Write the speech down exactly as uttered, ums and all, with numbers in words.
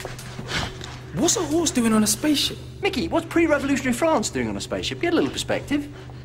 What's a horse doing on a spaceship? Mickey, what's pre-revolutionary France doing on a spaceship? Get a little perspective.